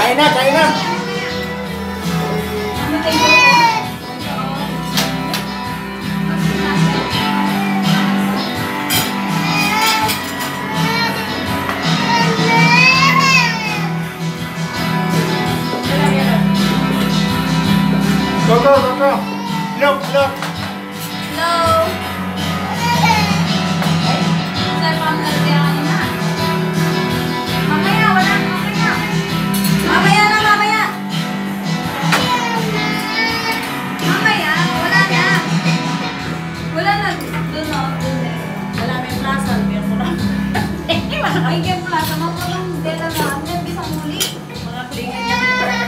Kain na, kain na. Go, go, go, go. Look, look. Hello. Saan pa ang nagsiyakan na? Mamaya, wala na, mamaya. Mamaya na, mamaya. Mamaya, wala na. Wala na. Doon na, doon na. Wala may plaza, biyan ko na. Ay, may plaza. Mapulang dela na. Ang bisang muli. Mga kulingan niya.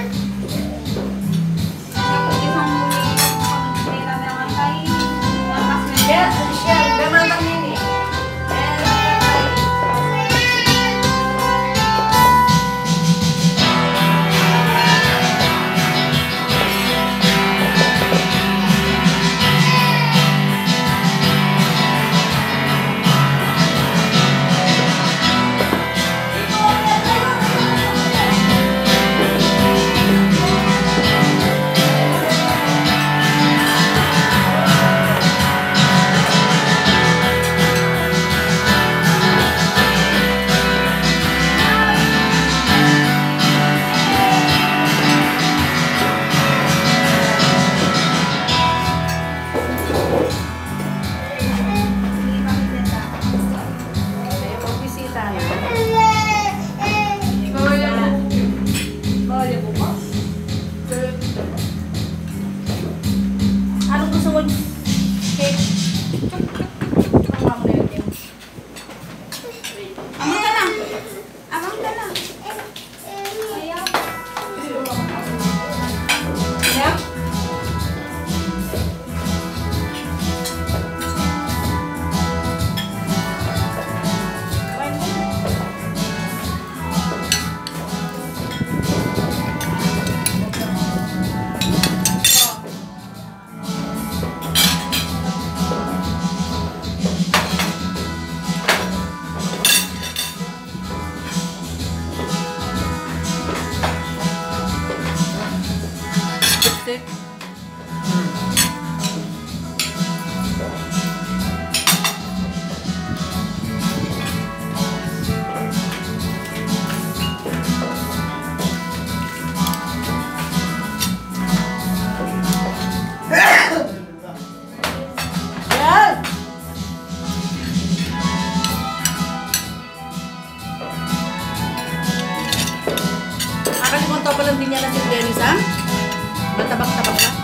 Akalimutan pa lang din niya na si Dennis, ha? Matabak-tabak ka?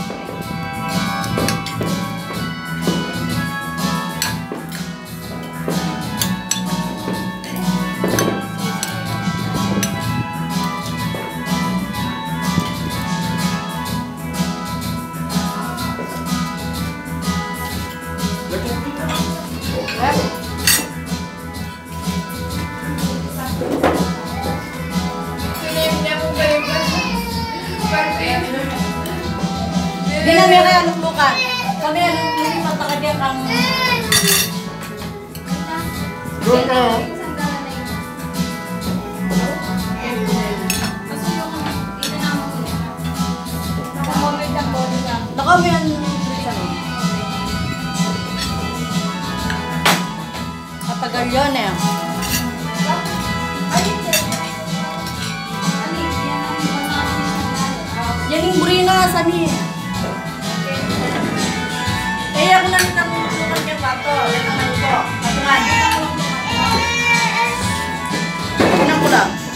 Hindi na may kaya luklukan. Kami luklukan pa kanya kang... Doon ka. Naka may ano... Katagal yun eh. Yan yung burina sa niya. Eh, ako lang natulungan niya pa ito. Yan naman ito. Patungan. Unang ko lang.